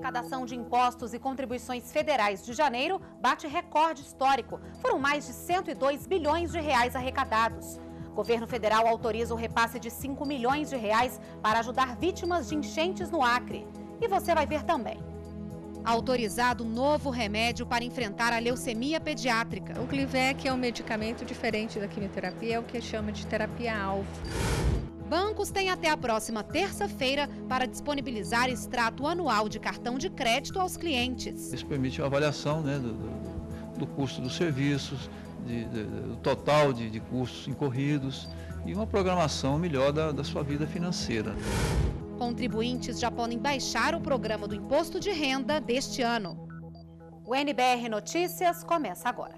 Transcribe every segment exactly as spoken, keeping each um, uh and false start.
arrecadação de impostos e contribuições federais de janeiro bate recorde histórico. Foram mais de cento e dois bilhões de reais arrecadados. O governo federal autoriza o repasse de cinco milhões de reais para ajudar vítimas de enchentes no Acre. E você vai ver também. Autorizado novo remédio para enfrentar a leucemia pediátrica. O Glivec é um medicamento diferente da quimioterapia, é o que chama de terapia-alvo. Bancos têm até a próxima terça-feira para disponibilizar extrato anual de cartão de crédito aos clientes. Isso permite uma avaliação, né, do, do, do custo dos serviços, de, de, do total de, de custos incorridos e uma programação melhor da, da sua vida financeira. Contribuintes já podem baixar o programa do Imposto de Renda deste ano. O N B R Notícias começa agora.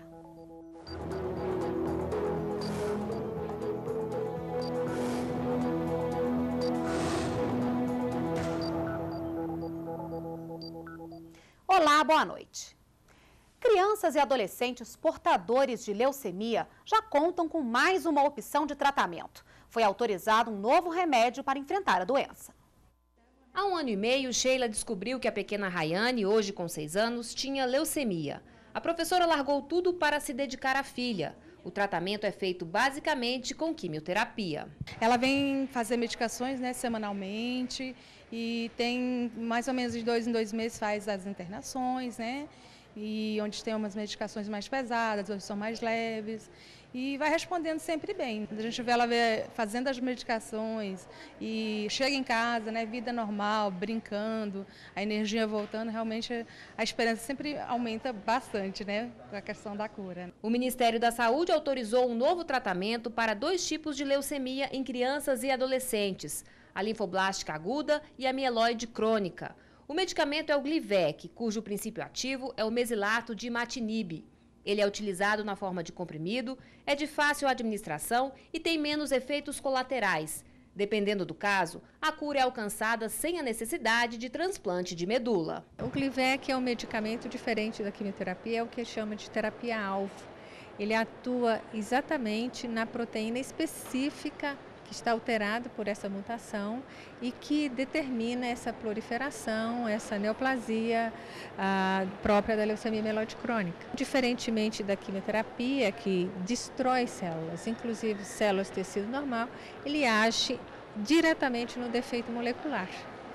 Olá, boa noite. Crianças e adolescentes portadores de leucemia já contam com mais uma opção de tratamento. Foi autorizado um novo remédio para enfrentar a doença. Há um ano e meio, Sheila descobriu que a pequena Rayane, hoje com seis anos, tinha leucemia. A professora largou tudo para se dedicar à filha. O tratamento é feito basicamente com quimioterapia. Ela vem fazer medicações, né, semanalmente e tem mais ou menos de dois em dois meses faz as internações, né? E onde tem umas medicações mais pesadas, outras são mais leves. E vai respondendo sempre bem. A gente vê ela fazendo as medicações e chega em casa, né, vida normal, brincando, a energia voltando, realmente a esperança sempre aumenta bastante, né, com a questão da cura. O Ministério da Saúde autorizou um novo tratamento para dois tipos de leucemia em crianças e adolescentes, a linfoblástica aguda e a mieloide crônica. O medicamento é o Glivec, cujo princípio ativo é o mesilato de imatinib. Ele é utilizado na forma de comprimido, é de fácil administração e tem menos efeitos colaterais. Dependendo do caso, a cura é alcançada sem a necessidade de transplante de medula. O Glivec é um medicamento diferente da quimioterapia, é o que chama de terapia-alvo. Ele atua exatamente na proteína específica que está alterado por essa mutação e que determina essa proliferação, essa neoplasia ah, própria da leucemia mieloide crônica. Diferentemente da quimioterapia, que destrói células, inclusive células do tecido normal, ele age diretamente no defeito molecular.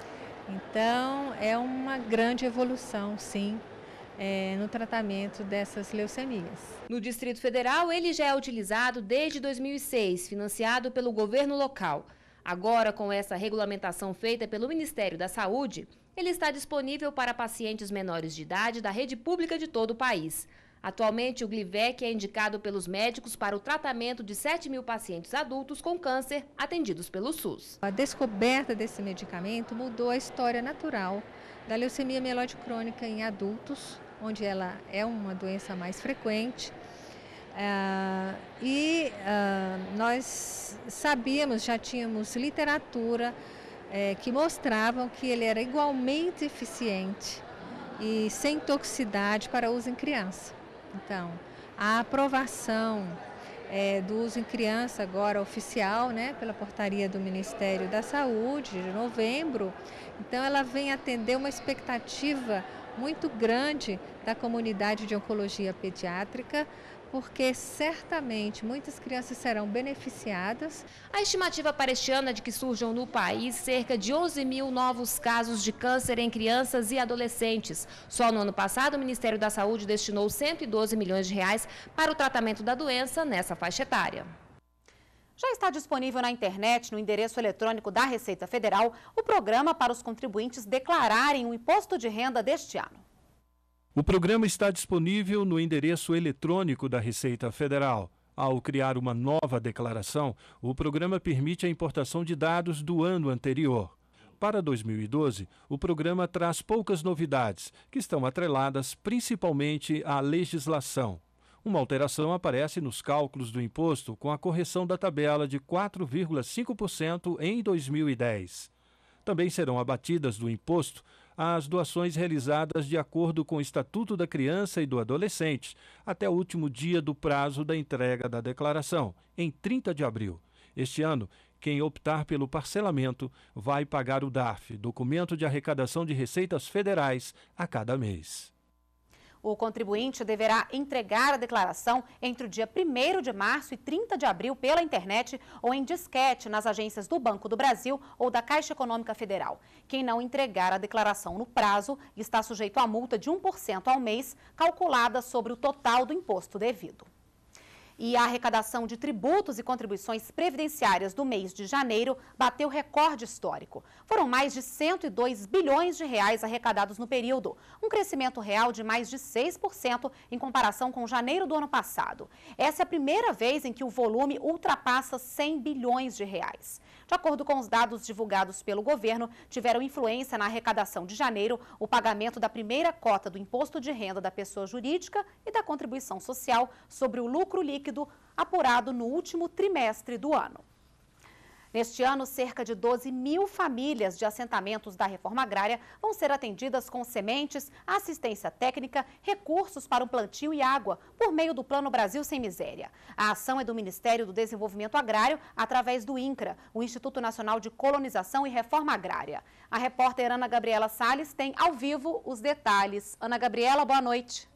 Então, é uma grande evolução, sim, É, no tratamento dessas leucemias. No Distrito Federal, ele já é utilizado desde dois mil e seis, financiado pelo governo local. Agora, com essa regulamentação feita pelo Ministério da Saúde, ele está disponível para pacientes menores de idade da rede pública de todo o país. Atualmente, o Glivec é indicado pelos médicos para o tratamento de sete mil pacientes adultos com câncer atendidos pelo SUS. A descoberta desse medicamento mudou a história natural da leucemia mieloide crônica em adultos, onde ela é uma doença mais frequente. Uh, e uh, nós sabíamos, já tínhamos literatura uh, que mostravam que ele era igualmente eficiente e sem toxicidade para uso em criança. Então, a aprovação uh, do uso em criança agora oficial, né, pela portaria do Ministério da Saúde de novembro, então ela vem atender uma expectativa muito grande da comunidade de oncologia pediátrica, porque certamente muitas crianças serão beneficiadas. A estimativa para este ano é de que surjam no país cerca de onze mil novos casos de câncer em crianças e adolescentes. Só no ano passado, o Ministério da Saúde destinou cento e doze milhões de reais para o tratamento da doença nessa faixa etária. Já está disponível na internet, no endereço eletrônico da Receita Federal, o programa para os contribuintes declararem o imposto de renda deste ano. O programa está disponível no endereço eletrônico da Receita Federal. Ao criar uma nova declaração, o programa permite a importação de dados do ano anterior. Para dois mil e doze, o programa traz poucas novidades, que estão atreladas principalmente à legislação. Uma alteração aparece nos cálculos do imposto com a correção da tabela de quatro vírgula cinco por cento em dois mil e dez. Também serão abatidas do imposto as doações realizadas de acordo com o Estatuto da Criança e do Adolescente, até o último dia do prazo da entrega da declaração, em trinta de abril. Este ano, Quem optar pelo parcelamento vai pagar o D A R F, Documento de Arrecadação de Receitas Federais, a cada mês. O contribuinte deverá entregar a declaração entre o dia primeiro de março e trinta de abril pela internet ou em disquete nas agências do Banco do Brasil ou da Caixa Econômica Federal. Quem não entregar a declaração no prazo está sujeito a multa de um por cento ao mês, calculada sobre o total do imposto devido. E a arrecadação de tributos e contribuições previdenciárias do mês de janeiro bateu recorde histórico. Foram mais de cento e dois bilhões de reais arrecadados no período, um crescimento real de mais de seis por cento em comparação com janeiro do ano passado. Essa é a primeira vez em que o volume ultrapassa cem bilhões de reais. De acordo com os dados divulgados pelo governo, tiveram influência na arrecadação de janeiro o pagamento da primeira cota do imposto de renda da pessoa jurídica e da contribuição social sobre o lucro líquido apurado no último trimestre do ano. Neste ano, cerca de doze mil famílias de assentamentos da reforma agrária vão ser atendidas com sementes, assistência técnica, recursos para o plantio e água, por meio do Plano Brasil Sem Miséria. A ação é do Ministério do Desenvolvimento Agrário, através do INCRA, o Instituto Nacional de Colonização e Reforma Agrária. A repórter Ana Gabriela Salles tem ao vivo os detalhes. Ana Gabriela, boa noite.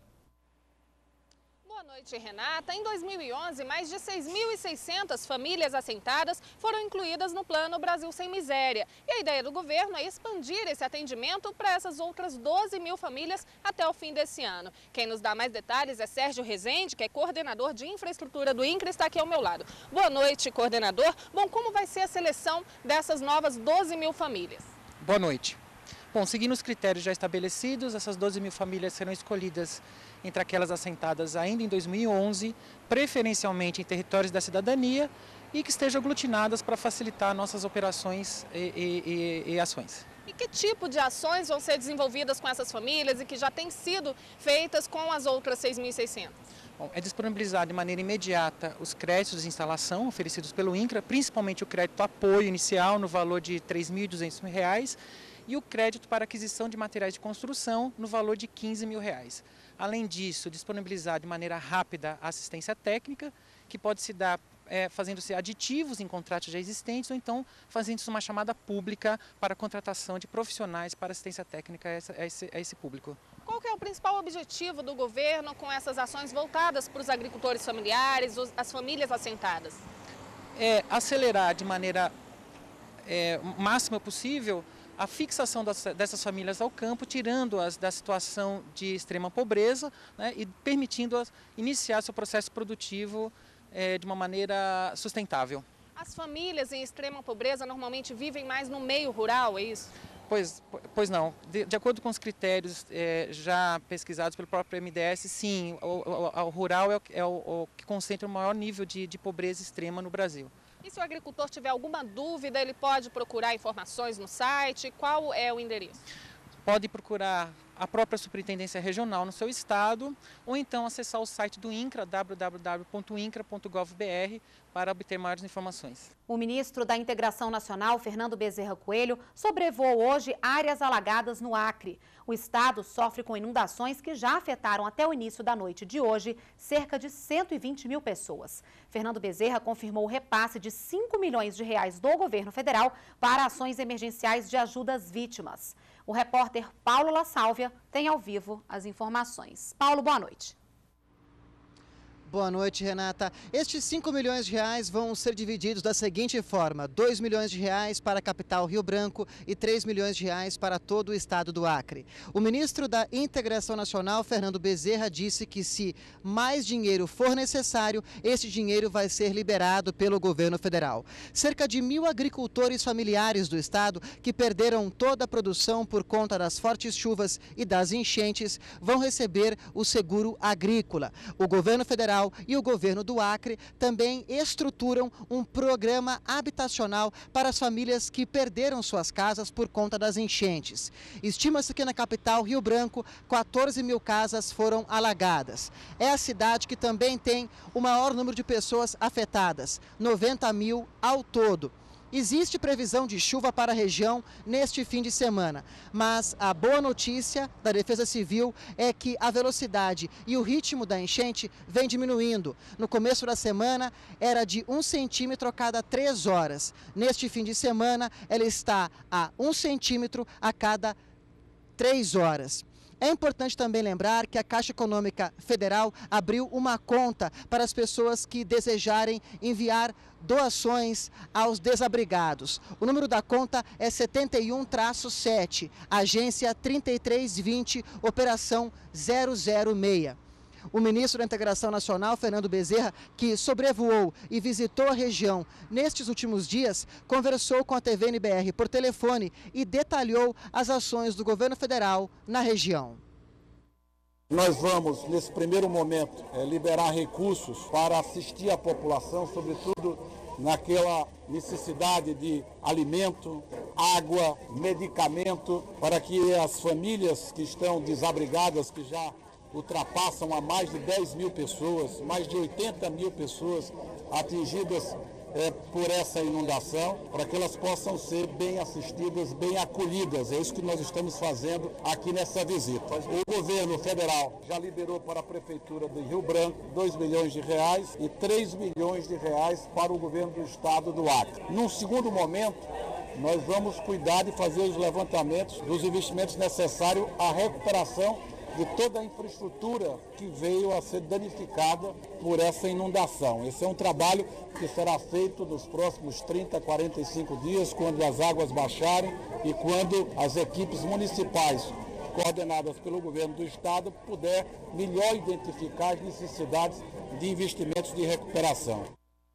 Boa noite, Renata. Em dois mil e onze, mais de seis mil e seiscentas famílias assentadas foram incluídas no Plano Brasil Sem Miséria. E a ideia do governo é expandir esse atendimento para essas outras doze mil famílias até o fim desse ano. Quem nos dá mais detalhes é Sérgio Rezende, que é coordenador de infraestrutura do INCRA, está aqui ao meu lado. Boa noite, coordenador. Bom, como vai ser a seleção dessas novas doze mil famílias? Boa noite. Bom, seguindo os critérios já estabelecidos, essas doze mil famílias serão escolhidas entre aquelas assentadas ainda em dois mil e onze, preferencialmente em territórios da cidadania e que estejam aglutinadas para facilitar nossas operações e, e, e, e ações. E que tipo de ações vão ser desenvolvidas com essas famílias e que já têm sido feitas com as outras seis mil e seiscentas? Bom, é disponibilizado de maneira imediata os créditos de instalação oferecidos pelo INCRA, principalmente o crédito apoio inicial no valor de três mil e duzentos reais e o crédito para aquisição de materiais de construção no valor de quinze mil reais. Além disso, disponibilizar de maneira rápida a assistência técnica, que pode se dar é, fazendo-se aditivos em contratos já existentes ou então fazendo-se uma chamada pública para a contratação de profissionais para assistência técnica a esse, a esse, a esse público. Qual que é o principal objetivo do governo com essas ações voltadas para os agricultores familiares, os, as famílias assentadas? É acelerar de maneira é, máxima possível a fixação das, dessas famílias ao campo, tirando-as da situação de extrema pobreza, né, e permitindo-as iniciar seu processo produtivo é, de uma maneira sustentável. As famílias em extrema pobreza normalmente vivem mais no meio rural, é isso? Pois, pois não. De, de acordo com os critérios é, já pesquisados pelo próprio M D S, sim, o, o, o rural é, o, é o, o que concentra o maior nível de, de pobreza extrema no Brasil. E se o agricultor tiver alguma dúvida, ele pode procurar informações no site? Qual é o endereço? Pode procurar a própria Superintendência Regional no seu estado ou então acessar o site do INCRA, w w w ponto incra ponto gov ponto b r, para obter maiores informações. O ministro da Integração Nacional, Fernando Bezerra Coelho, sobrevoou hoje áreas alagadas no Acre. O estado sofre com inundações que já afetaram até o início da noite de hoje cerca de cento e vinte mil pessoas. Fernando Bezerra confirmou o repasse de cinco milhões de reais do governo federal para ações emergenciais de ajuda às vítimas. O repórter Paulo La Sálvia tem ao vivo as informações. Paulo, boa noite. Boa noite, Renata. Estes cinco milhões de reais vão ser divididos da seguinte forma: dois milhões de reais para a capital Rio Branco e três milhões de reais para todo o estado do Acre. O ministro da Integração Nacional, Fernando Bezerra, disse que se mais dinheiro for necessário, esse dinheiro vai ser liberado pelo governo federal. Cerca de mil agricultores familiares do estado que perderam toda a produção por conta das fortes chuvas e das enchentes vão receber o seguro agrícola. O governo federal e o governo do Acre também estruturam um programa habitacional para as famílias que perderam suas casas por conta das enchentes. Estima-se que na capital Rio Branco, quatorze mil casas foram alagadas. É a cidade que também tem o maior número de pessoas afetadas, noventa mil ao todo. Existe previsão de chuva para a região neste fim de semana, mas a boa notícia da Defesa Civil é que a velocidade e o ritmo da enchente vem diminuindo. No começo da semana era de um centímetro a cada três horas. Neste fim de semana ela está a um centímetro a cada três horas. É importante também lembrar que a Caixa Econômica Federal abriu uma conta para as pessoas que desejarem enviar doações aos desabrigados. O número da conta é setenta e um traço sete, agência trinta e três vinte, operação zero zero seis. O ministro da Integração Nacional, Fernando Bezerra, que sobrevoou e visitou a região nestes últimos dias, conversou com a T V N B R por telefone e detalhou as ações do governo federal na região. Nós vamos, nesse primeiro momento, liberar recursos para assistir a população, sobretudo naquela necessidade de alimento, água, medicamento, para que as famílias que estão desabrigadas, que já ultrapassam a mais de dez mil pessoas, mais de oitenta mil pessoas atingidas é, por essa inundação, para que elas possam ser bem assistidas, bem acolhidas. É isso que nós estamos fazendo aqui nessa visita. O governo federal já liberou para a Prefeitura de Rio Branco dois milhões de reais e três milhões de reais para o governo do estado do Acre. Num segundo momento, nós vamos cuidar de fazer os levantamentos dos investimentos necessários à recuperação de toda a infraestrutura que veio a ser danificada por essa inundação. Esse é um trabalho que será feito nos próximos trinta, quarenta e cinco dias, quando as águas baixarem e quando as equipes municipais, coordenadas pelo governo do estado, puder melhor identificar as necessidades de investimentos de recuperação.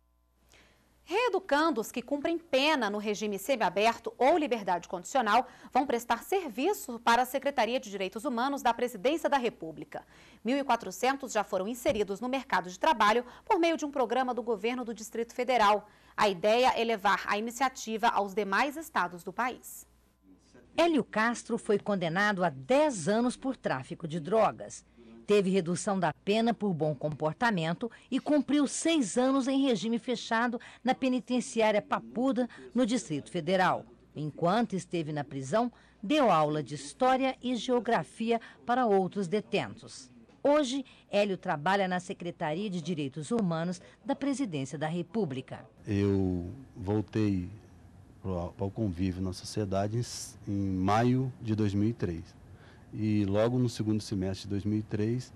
Reeducandos que cumprem pena no regime semiaberto ou liberdade condicional vão prestar serviço para a Secretaria de Direitos Humanos da Presidência da República. mil e quatrocentos já foram inseridos no mercado de trabalho por meio de um programa do governo do Distrito Federal. A ideia é levar a iniciativa aos demais estados do país. Hélio Castro foi condenado a dez anos por tráfico de drogas. Teve redução da pena por bom comportamento e cumpriu seis anos em regime fechado na penitenciária Papuda, no Distrito Federal. Enquanto esteve na prisão, deu aula de História e Geografia para outros detentos. Hoje, Hélio trabalha na Secretaria de Direitos Humanos da Presidência da República. Eu voltei para o convívio na sociedade em, em maio de dois mil e três. E logo no segundo semestre de dois mil e três,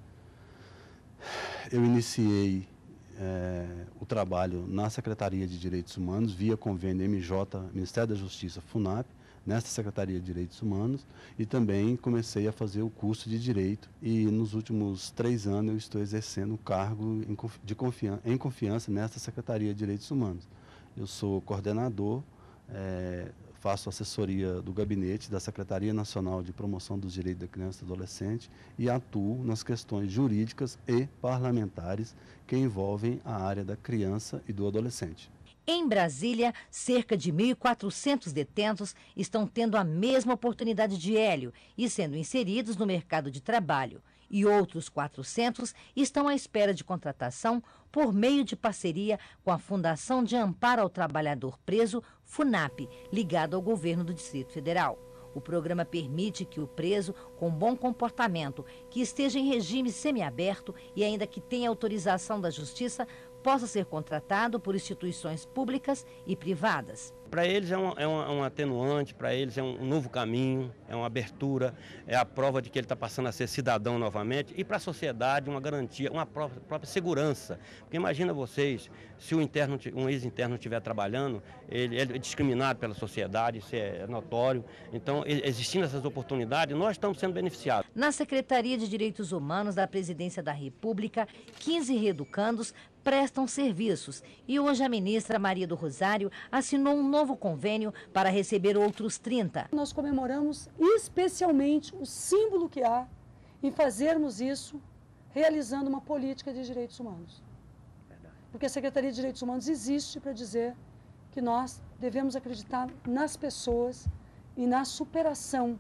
eu iniciei é, o trabalho na Secretaria de Direitos Humanos, via convênio M J, Ministério da Justiça, FUNAP, nesta Secretaria de Direitos Humanos, e também comecei a fazer o curso de Direito. E nos últimos três anos eu estou exercendo o cargo de confiança, em confiança nesta Secretaria de Direitos Humanos. Eu sou coordenador, é, faço assessoria do gabinete da Secretaria Nacional de Promoção dos Direitos da Criança e do Adolescente e atuo nas questões jurídicas e parlamentares que envolvem a área da criança e do adolescente. Em Brasília, cerca de mil e quatrocentos detentos estão tendo a mesma oportunidade de Hélio e sendo inseridos no mercado de trabalho. E outros quatrocentos estão à espera de contratação por meio de parceria com a Fundação de Amparo ao Trabalhador Preso, FUNAP, ligado ao governo do Distrito Federal. O programa permite que o preso com bom comportamento, que esteja em regime semiaberto e ainda que tenha autorização da Justiça, possa ser contratado por instituições públicas e privadas. Para eles é um, é um, um atenuante, para eles é um novo caminho, é uma abertura, é a prova de que ele está passando a ser cidadão novamente e para a sociedade uma garantia, uma própria, própria segurança. Porque imagina vocês, se o interno, um ex-interno estiver trabalhando, ele, ele é discriminado pela sociedade, isso é notório. Então, existindo essas oportunidades, nós estamos sendo beneficiados. Na Secretaria de Direitos Humanos da Presidência da República, quinze reeducandos prestam serviços e hoje a ministra Maria do Rosário assinou um novo convênio para receber outros trinta. Nós comemoramos especialmente o símbolo que há em fazermos isso realizando uma política de direitos humanos. Porque a Secretaria de Direitos Humanos existe para dizer que nós devemos acreditar nas pessoas e na superação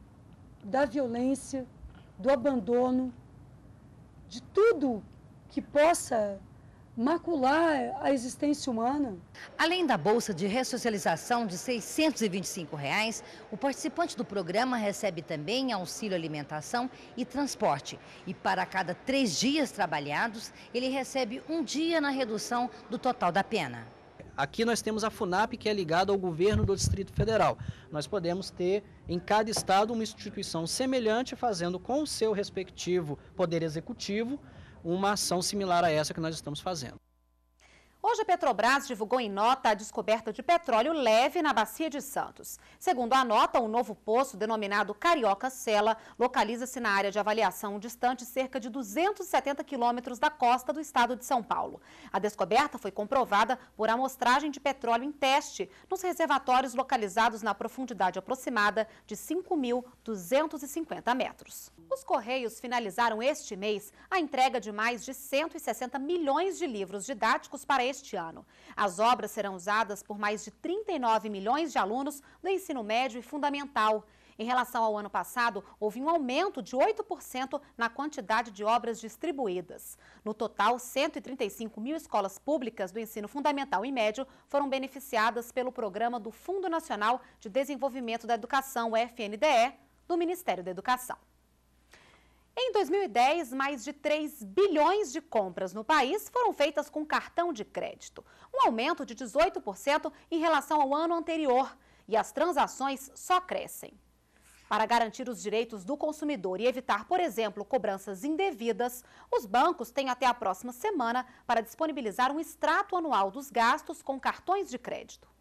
da violência, do abandono, de tudo que possa macular a existência humana. Além da bolsa de ressocialização de seiscentos e vinte e cinco reais, o participante do programa recebe também auxílio alimentação e transporte. E para cada três dias trabalhados, ele recebe um dia na redução do total da pena. Aqui nós temos a FUNAP, que é ligada ao governo do Distrito Federal. Nós podemos ter em cada estado uma instituição semelhante, fazendo com o seu respectivo poder executivo uma ação similar a essa que nós estamos fazendo. Hoje a Petrobras divulgou em nota a descoberta de petróleo leve na Bacia de Santos. Segundo a nota, um novo poço denominado Carioca Sela localiza-se na área de avaliação distante cerca de duzentos e setenta quilômetros da costa do estado de São Paulo. A descoberta foi comprovada por amostragem de petróleo em teste nos reservatórios localizados na profundidade aproximada de cinco mil duzentos e cinquenta metros. Os Correios finalizaram este mês a entrega de mais de cento e sessenta milhões de livros didáticos para este ano. As obras serão usadas por mais de trinta e nove milhões de alunos do ensino médio e fundamental. Em relação ao ano passado, houve um aumento de oito por cento na quantidade de obras distribuídas. No total, cento e trinta e cinco mil escolas públicas do ensino fundamental e médio foram beneficiadas pelo programa do Fundo Nacional de Desenvolvimento da Educação, F N D E, do Ministério da Educação. Em dois mil e dez, mais de três bilhões de compras no país foram feitas com cartão de crédito, um aumento de dezoito por cento em relação ao ano anterior, e as transações só crescem. Para garantir os direitos do consumidor e evitar, por exemplo, cobranças indevidas, os bancos têm até a próxima semana para disponibilizar um extrato anual dos gastos com cartões de crédito.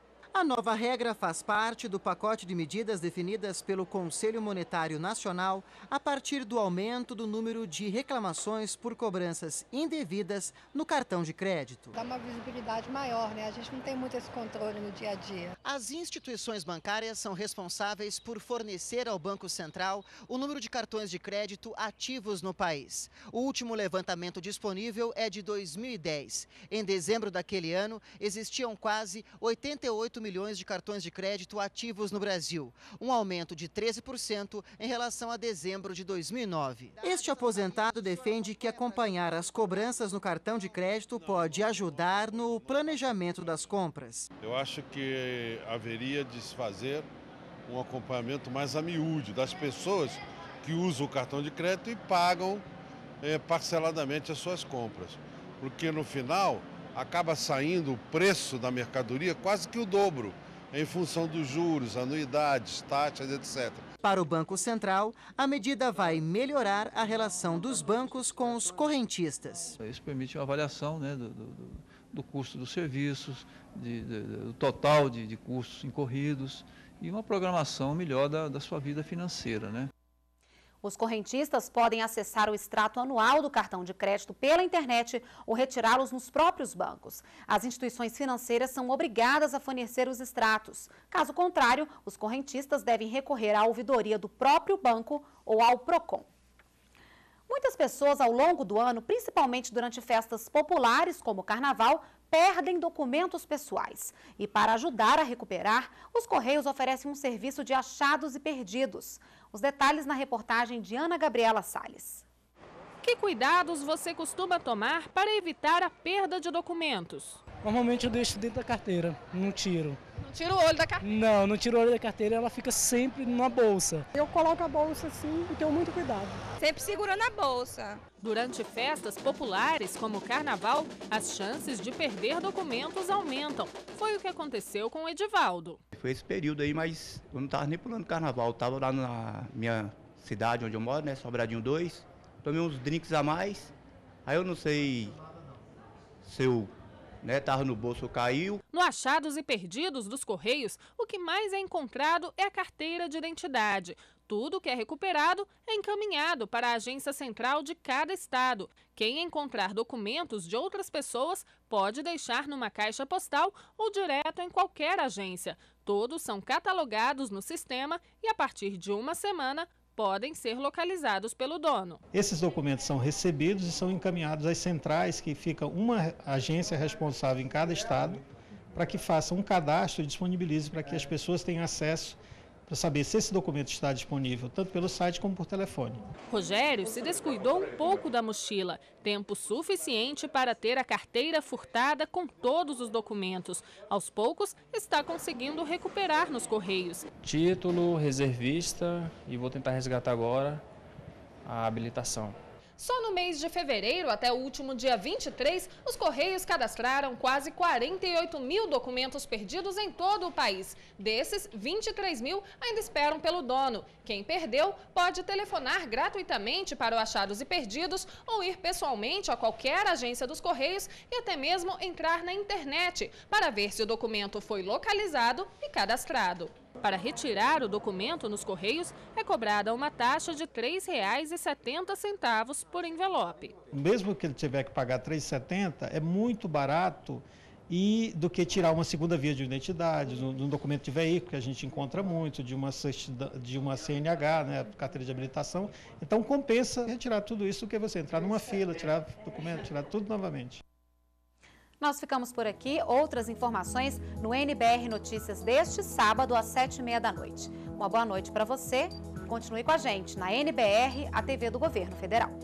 A nova regra faz parte do pacote de medidas definidas pelo Conselho Monetário Nacional a partir do aumento do número de reclamações por cobranças indevidas no cartão de crédito. Dá uma visibilidade maior, né? A gente não tem muito esse controle no dia a dia. As instituições bancárias são responsáveis por fornecer ao Banco Central o número de cartões de crédito ativos no país. O último levantamento disponível é de dois mil e dez. Em dezembro daquele ano, existiam quase oitenta e oito milhões de cartões de crédito ativos no Brasil, um aumento de treze por cento em relação a dezembro de dois mil e nove. Este aposentado defende que acompanhar as cobranças no cartão de crédito pode ajudar no planejamento das compras. Eu acho que haveria de se fazer um acompanhamento mais a miúde das pessoas que usam o cartão de crédito e pagam é, parceladamente as suas compras, porque no final acaba saindo o preço da mercadoria quase que o dobro, em função dos juros, anuidades, taxas, etcétera. Para o Banco Central, a medida vai melhorar a relação dos bancos com os correntistas. Isso permite uma avaliação, né, do, do, do custo dos serviços, de, de, do total de, de custos incorridos e uma programação melhor da, da sua vida financeira, né? Os correntistas podem acessar o extrato anual do cartão de crédito pela internet ou retirá-los nos próprios bancos. As instituições financeiras são obrigadas a fornecer os extratos. Caso contrário, os correntistas devem recorrer à ouvidoria do próprio banco ou ao PROCON. Muitas pessoas ao longo do ano, principalmente durante festas populares como o Carnaval, perdem documentos pessoais. E para ajudar a recuperar, os Correios oferecem um serviço de achados e perdidos. Os detalhes na reportagem de Ana Gabriela Salles. Que cuidados você costuma tomar para evitar a perda de documentos? Normalmente eu deixo dentro da carteira, não tiro. Não tira o olho da carteira? Não, não tiro o olho da carteira, ela fica sempre na bolsa. Eu coloco a bolsa assim e tenho muito cuidado. Sempre segurando a bolsa. Durante festas populares como o Carnaval, as chances de perder documentos aumentam. Foi o que aconteceu com o Edivaldo. Foi esse período aí, mas eu não estava nem pulando Carnaval. Eu estava lá na minha cidade onde eu moro, né, Sobradinho dois. Tomei uns drinks a mais, aí eu não sei se eu né, tava no bolso, caiu. No Achados e Perdidos dos Correios, o que mais é encontrado é a carteira de identidade. Tudo que é recuperado é encaminhado para a agência central de cada estado. Quem encontrar documentos de outras pessoas pode deixar numa caixa postal ou direto em qualquer agência. Todos são catalogados no sistema e, a partir de uma semana, podem ser localizados pelo dono. Esses documentos são recebidos e são encaminhados às centrais, que fica uma agência responsável em cada estado, para que faça um cadastro e disponibilize para que as pessoas tenham acesso para saber se esse documento está disponível tanto pelo site como por telefone. Rogério se descuidou um pouco da mochila, tempo suficiente para ter a carteira furtada com todos os documentos. Aos poucos, está conseguindo recuperar nos Correios. Título, reservista e vou tentar resgatar agora a habilitação. Só no mês de fevereiro, até o último dia vinte e três, os Correios cadastraram quase quarenta e oito mil documentos perdidos em todo o país. Desses, vinte e três mil ainda esperam pelo dono. Quem perdeu pode telefonar gratuitamente para o Achados e Perdidos ou ir pessoalmente a qualquer agência dos Correios e até mesmo entrar na internet para ver se o documento foi localizado e cadastrado. Para retirar o documento nos Correios, é cobrada uma taxa de três reais e setenta centavos por envelope. Mesmo que ele tiver que pagar três reais e setenta centavos, é muito barato e do que tirar uma segunda via de identidade, de um documento de veículo, que a gente encontra muito, de uma, de uma C N H, né, carteira de habilitação. Então compensa retirar tudo isso do que você entrar numa fila, tirar documento, tirar tudo novamente. Nós ficamos por aqui. Outras informações no N B R Notícias deste sábado às sete e meia da noite. Uma boa noite para você. Continue com a gente na N B R, a T V do Governo Federal.